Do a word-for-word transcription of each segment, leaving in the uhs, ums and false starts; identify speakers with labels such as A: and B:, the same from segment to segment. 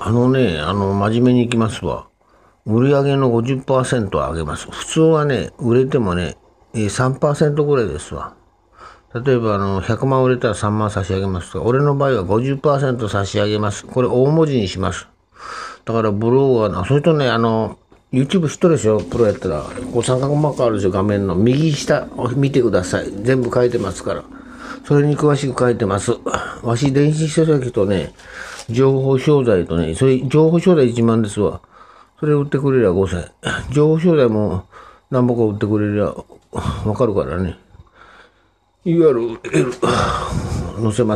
A: あのね、あの、真面目にいきますわ。売上のごじゅっパーセントは上げます。普通はね、売れてもね、えーさんパーセントぐらいですわ。例えば、あの、ひゃくまん売れたらさんまん差し上げますとか、俺の場合はごじゅっパーセント差し上げます。これ大文字にします。だからブロガーな、それとね、あの、YouTube 知っとるでしょプロやったら。こう三角マークあるでしょ画面の。右下を見てください。全部書いてますから。それに詳しく書いてます。わし、電子書籍とね、情報商材とね、それ、情報商材いちまんですわ。それ売ってくれりゃごせん。情報商材も何ぼか売ってくれりゃわかるからね。ユーアールエル 載せます。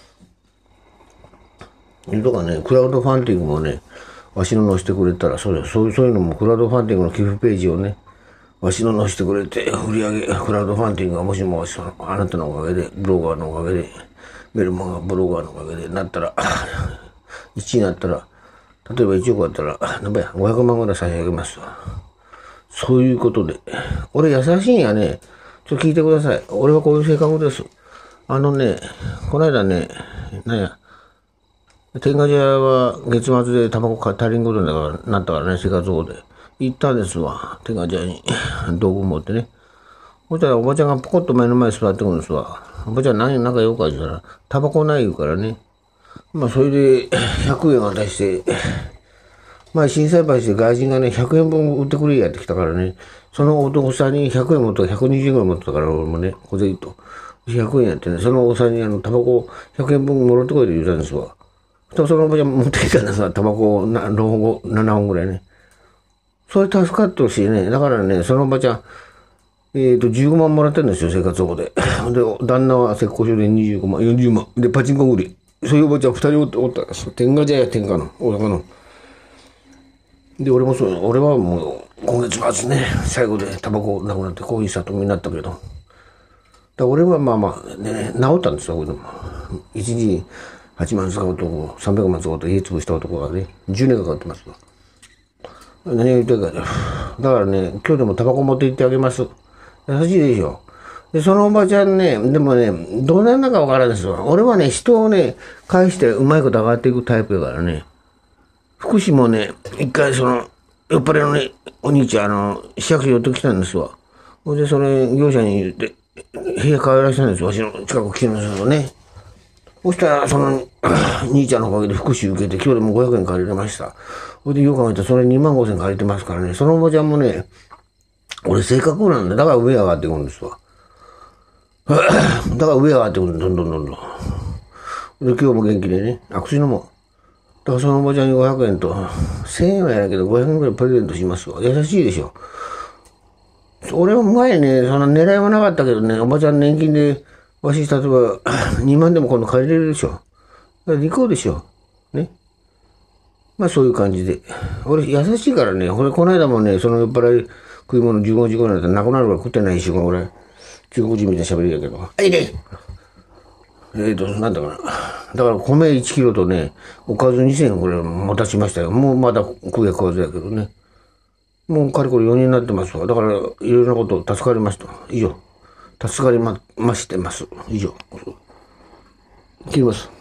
A: とかね、クラウドファンディングもね、わしの載せてくれたら、それ、そういう、そういうのもクラウドファンディングの寄付ページをね、わしの載せてくれて、売り上げ、クラウドファンディングがもしもあなたのおかげで、ブロガーのおかげで、メルマガブロガーのおかげでなったら、いちになったら、例えばいちおくあったら、なんぼや、ごひゃくまんぐらい差し上げますわ。そういうことで。俺優しいんやね。ちょっと聞いてください。俺はこういう性格です。あのね、この間ね、なんや、天下茶屋は月末でタバコ足りんことになったからね、生活保護で。行ったんですわ。天下茶屋に道具持ってね。そしたらおばちゃんがポコッと目の前に座ってくるんですわ。おばちゃん何、なんかよくか言ったら、タバコない言うからね。まあそれでひゃくえん渡して、まあ震災橋で外人がね、ひゃくえんぶん売ってくれやってきたからね、その男さんにひゃくえん持ったひゃくにじゅうえんぐらい持ってたから、俺もね、小銭と。ひゃくえんやってね、そのおさんにあの、タバコひゃくえんぶんもらってこいって言ったんですわ。そのおばちゃん持ってきたんですわ、タバコななほんぐらいね。それ助かってほしいね。だからね、そのおばちゃん、えっと、じゅうごまんもらってるんですよ、生活保護で。で、旦那は浙江省でにじゅうごまん、よんじゅうまん。で、パチンコ売り。そういうおばちゃんふたりおったんですよ。天下茶屋天下の、大阪の。で、俺もそう、俺はもう、今月末ね、最後でタバコなくなって、こういう里見になったけど。だ俺はまあまあ、ね、治ったんですよ、これでも。いちにちはちまん使う男、さんびゃくまん使うと家潰した男がね、じゅうねんかかってますわ。何が言ってるか、だからね、今日でもタバコ持って行ってあげます。優しいでしょ。で、そのおばちゃんね、でもね、どうなんだかわからんですよ。俺はね、人をね、返してうまいこと上がっていくタイプやからね。福祉もね、一回その、酔っ払いのね、お兄ちゃん、あの、市役所寄ってきたんですわ。ほいで、それ、業者に言って、部屋帰らせたんですよ。わしの近く来てますけどね。そしたら、その、兄ちゃんのおかげで福祉受けて、今日でもごひゃくえん借りれました。ほいで、よく考えたら、それにまんごせん借りてますからね。そのおばちゃんもね、俺性格なんだ。だから上上がってくるんですわ。だから上上がってくるんだ。どんどんどんどん。で、今日も元気でね、あ、薬飲もう。だからそのおばちゃんにごひゃくえんと、せんえんはやないけどごひゃくえんぐらいプレゼントしますわ。優しいでしょ。俺は前ね、そんな狙いはなかったけどね、おばちゃん年金で、わし、例えばにまんでも今度借りれるでしょ。だから行こうでしょ。ね。まあそういう感じで。俺優しいからね、俺この間もね、その酔っ払い食い物じゅうごじごになったらなくなるから食ってないいっしゅうかんぐらい。中国人みたいな喋りやけど。はいでえーと、なんだかな。だから米いちキロとね、おかずにせんえんぐらい持たしましたよ。もうまだ食え食わずやけどね。もうかれこれよねんになってますわ。だから、いろいろなこと助かりますと。以上。助かりま、ましてます。以上。切ります。